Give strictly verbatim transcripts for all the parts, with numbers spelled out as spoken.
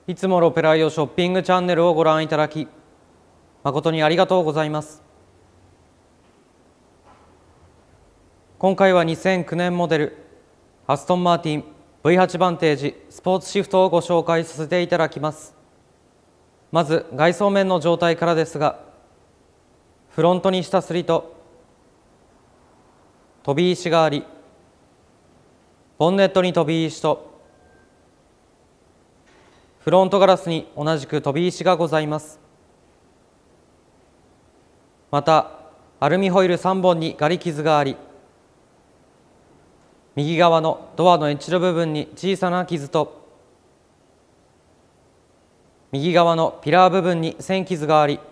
いつもロペライオショッピングチャンネルをご覧いただき、誠にありがとうございます。今回はにせんきゅうねんモデル、アストンマーティン ブイはち バンテージスポーツシフトをご紹介させていただきます。まず外装面の状態からですが、フロントに下すりと飛び石があり、ボンネットに飛び石とフロントガラスに同じく飛び石がございます。またアルミホイルさんぼんにガリ傷があり、右側のドアのエッジの部分に小さな傷と、右側のピラー部分に線傷があり、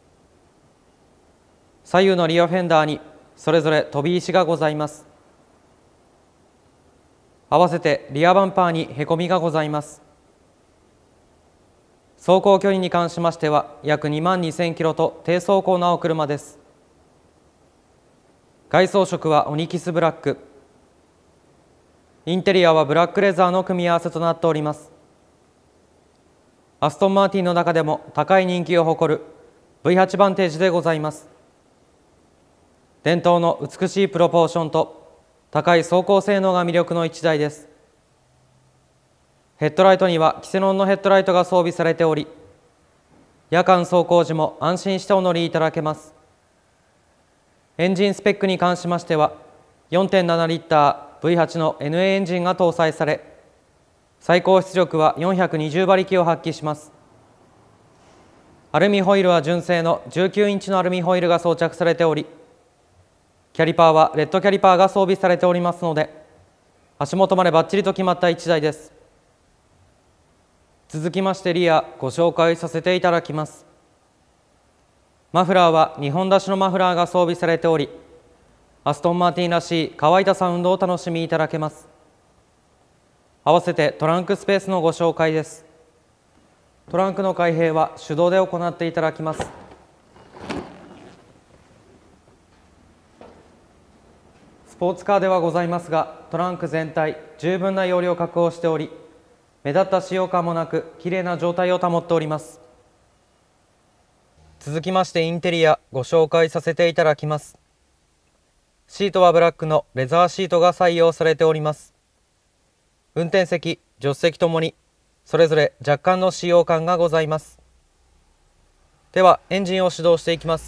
左右のリアフェンダーにそれぞれ飛び石がございます。合わせてリアバンパーにへこみがございます。走行距離に関しましては約にまんにせんキロと低走行なお車です。外装色はオニキスブラック、インテリアはブラックレザーの組み合わせとなっております。アストンマーティンの中でも高い人気を誇る ブイはち バンテージでございます。伝統の美しいプロポーションと高い走行性能が魅力の一台です。ヘッドライトにはキセノンのヘッドライトが装備されており、夜間走行時も安心してお乗りいただけます。エンジンスペックに関しましては よんてんなな リッター ブイはち の エヌエー エンジンが搭載され、最高出力はよんひゃくにじゅうばりきを発揮します。アルミホイルは純正のじゅうきゅうインチのアルミホイルが装着されており、キャリパーはレッドキャリパーが装備されておりますので、足元までバッチリと決まったいちだいです。続きましてリアご紹介させていただきます。マフラーはにほん出しのマフラーが装備されており、アストンマーティンらしい乾いたサウンドを楽しみいただけます。合わせてトランクスペースのご紹介です。トランクの開閉は手動で行っていただきます。スポーツカーではございますが、トランク全体十分な容量を確保しており、目立った使用感もなくきれいな状態を保っております。続きましてインテリアご紹介させていただきます。シートはブラックのレザーシートが採用されております。運転席、助手席ともにそれぞれ若干の使用感がございます。ではエンジンを始動していきます。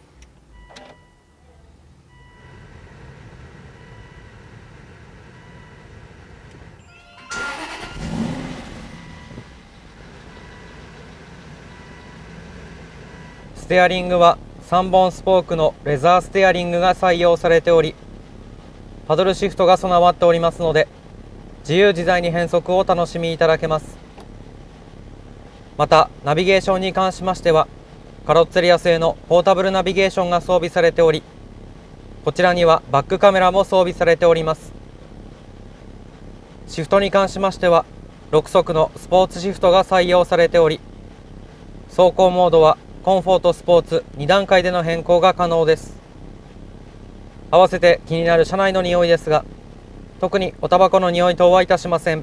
ステアリングはさんぼんスポークのレザーステアリングが採用されており、パドルシフトが備わっておりますので、自由自在に変速をお楽しみいただけます。またナビゲーションに関しましてはカロッツェリア製のポータブルナビゲーションが装備されており、こちらにはバックカメラも装備されております。シフトに関しましてはろくそくのスポーツシフトが採用されており、走行モードはコンフォートスポーツにだんかいでの変更が可能です。合わせて気になる車内の匂いですが、特におタバコの匂い等はいたしません。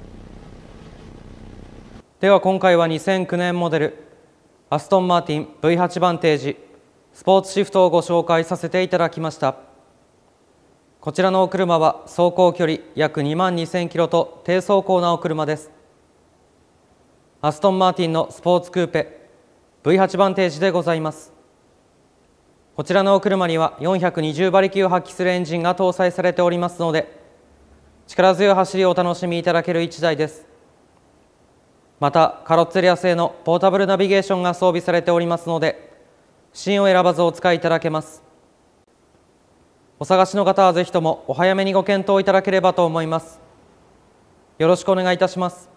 では今回はにせんきゅうねんモデルアストンマーティン ブイはち バンテージスポーツシフトをご紹介させていただきました。こちらのお車は走行距離約にまんにせんキロと低走行なお車です。アストンマーティンのスポーツクーペ ブイはち バンテージでございます。こちらのお車にはよんひゃくにじゅうばりきを発揮するエンジンが搭載されておりますので、力強い走りをお楽しみいただけるいちだいです。またカロッツェリア製のポータブルナビゲーションが装備されておりますので、芯を選ばずお使いいただけます。お探しの方はぜひともお早めにご検討いただければと思います。よろしくお願いいたします。